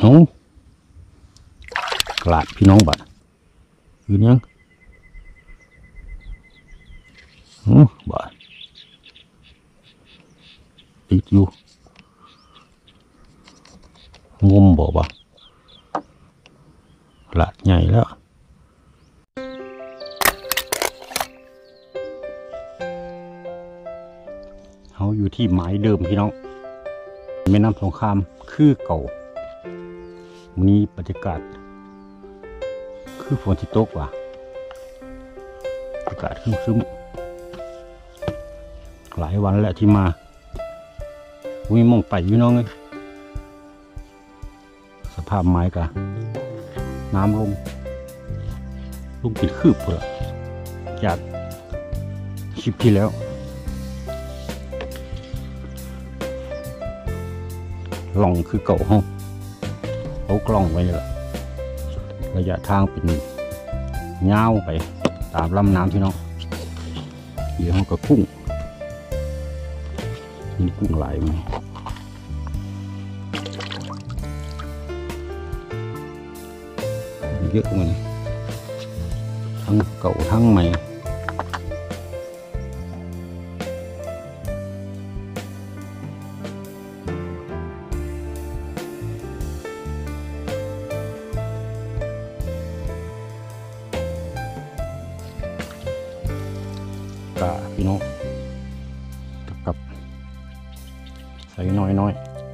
เอากลาดพี่น้องบัดยืนยังบัดติดอยู่งมบ่บ่กลาดใหญ่แล้วเขาอยู่ที่หมายเดิมพี่น้องแม่น้ำสงครามคือเก่าวันนี้บรรยากาศคือฝนที่ตกว่ะอากาศครึ้มๆหลายวันแล้วที่มาวิ่งมองไปอยู่น้องเลยสภาพไม้กะน้ำลงปิดคืบเลยจากคลิปที่แล้วล่องคือเก่าห้องเขากล้องไว้เลยระยะทางเป็นยาวไปตามลำน้ำที่น้องเดี๋ยวเขาก็กุ้งนี่กุ้งไหลมาเยอะเลยทั้งเก่าทั้งใหม่พี่น้องกับใส่น้อย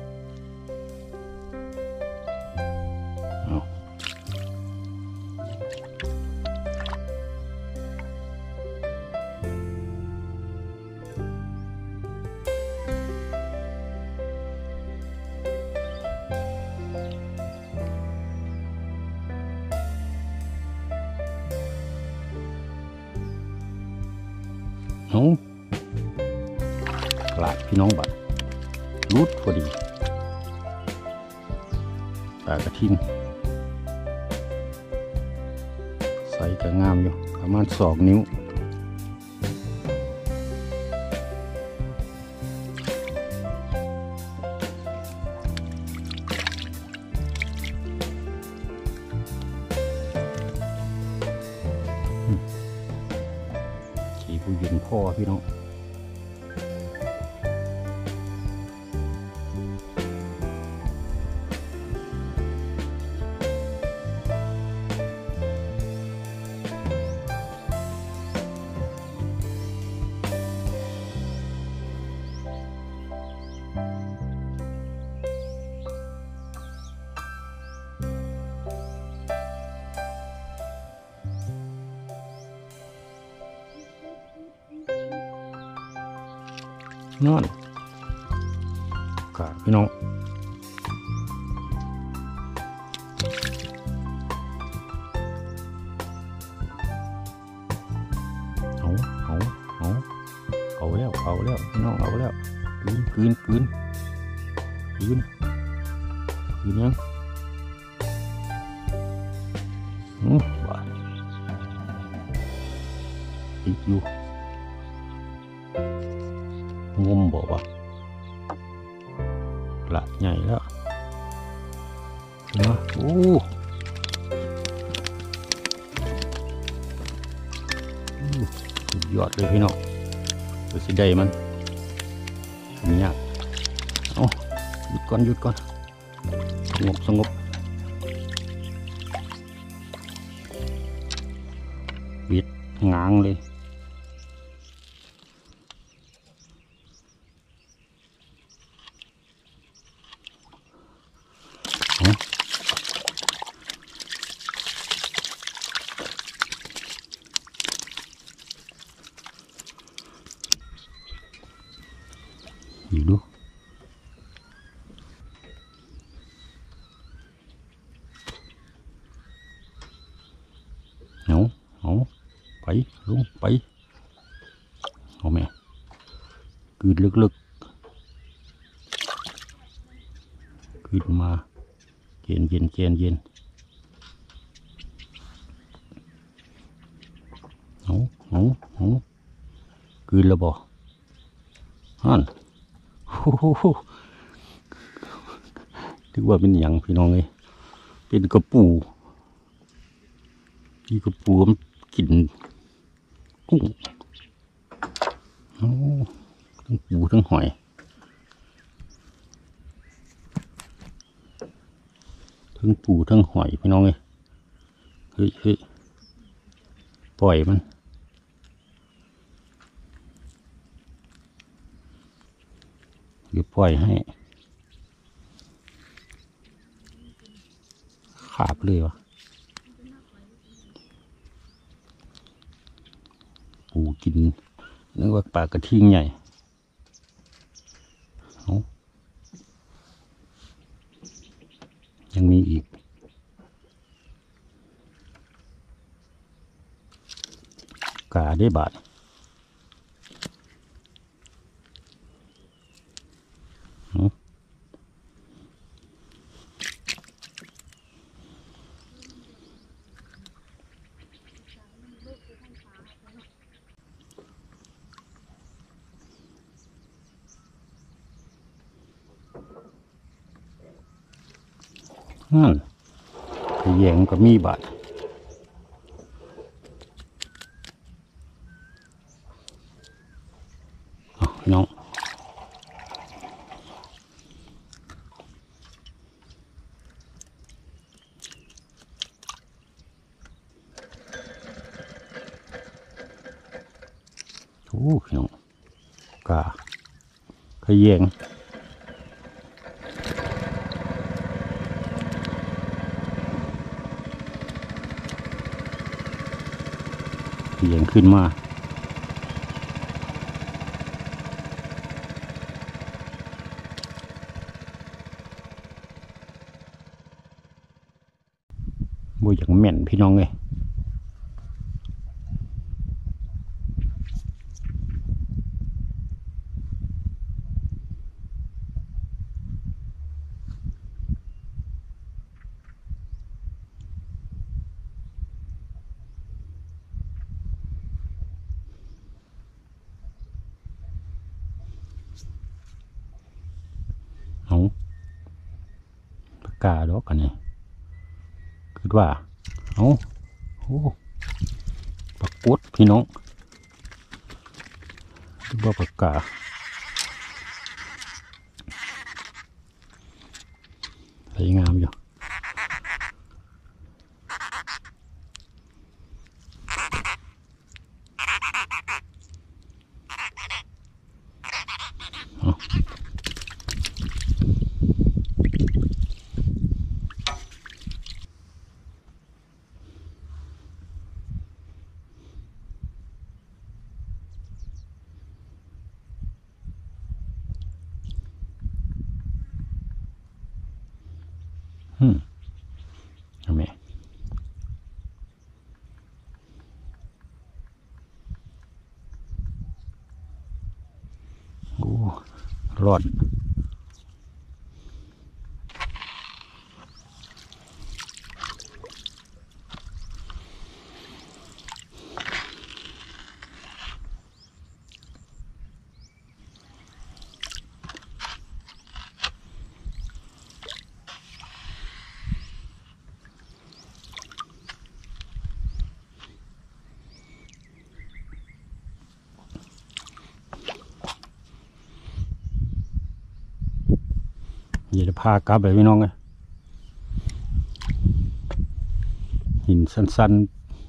กลาดพี่น้องบัดรูดพอดีปลากระทิงใส่กระงามอยู่ประมาณ2 นิ้วขี่ผู้หญิงพ่อพี่น้องนอนกาพี่น้องเอาแล้วพี่น้องเอาแล้วคืนยังบ้าติดอยู่งมบอกว่าปลาใหญ่แล้วนะโอ้สุดยอดเลยพี่น้องดูสิได้มันเนี่ยเอาหยุดก่อนสงบบิดง้างเลยอยู่ดูเอาไปลงไปเอาแม่กลืนลึกๆกลืนมาเย็นกลืนแล้วบ่ฮั่นถือว่าเป็นอย่างพี่น้องเลยเป็นกระปูที่กระปูมันกินกุ้งโอ้ทั้งปูทั้งหอยทั้งปูทั้งหอยพี่น้องเลยเฮ้ยปล่อยมันเดี๋ยวปล่อยให้ขาบเลยวะปูกินนึกว่าปลากระทิงใหญ่ยังมีอีกกาได้บาทนั่นแยงก็มีบาทน้องโอ้น้องกาขยงเสียงขึ้นมาบ่อย่างแม่นพี่น้องเลยปากกาดอกกันนี่คือว่าโอ้ปากกดพี่น้องคือว่าปากกาสวยงามอยู่เอาไหมโอ้ร้อนอย่าจะพากลับเลยพี่น้องเลยหินสั้น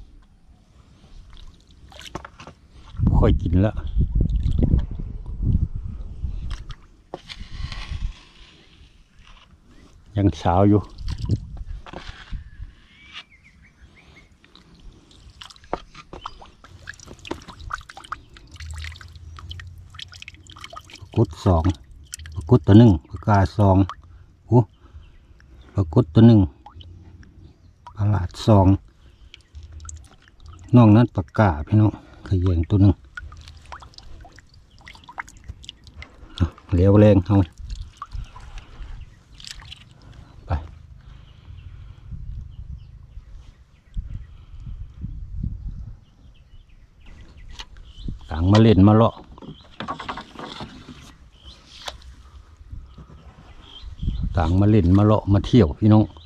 ๆค่อยกินแล้วยังเช้าอยู่กุดสองกุดตัวหนึ่งปากกาสองปากกุดตัวหนึ่งปลาดสองนอกนั้นปากกาพี่น้องขยงตัวหนึ่งเลี้ยวแรงเอาไปต่างมาเล่นมาเลาะต่างมาเล่นมาเลาะมาเที่ยวพี่น้อง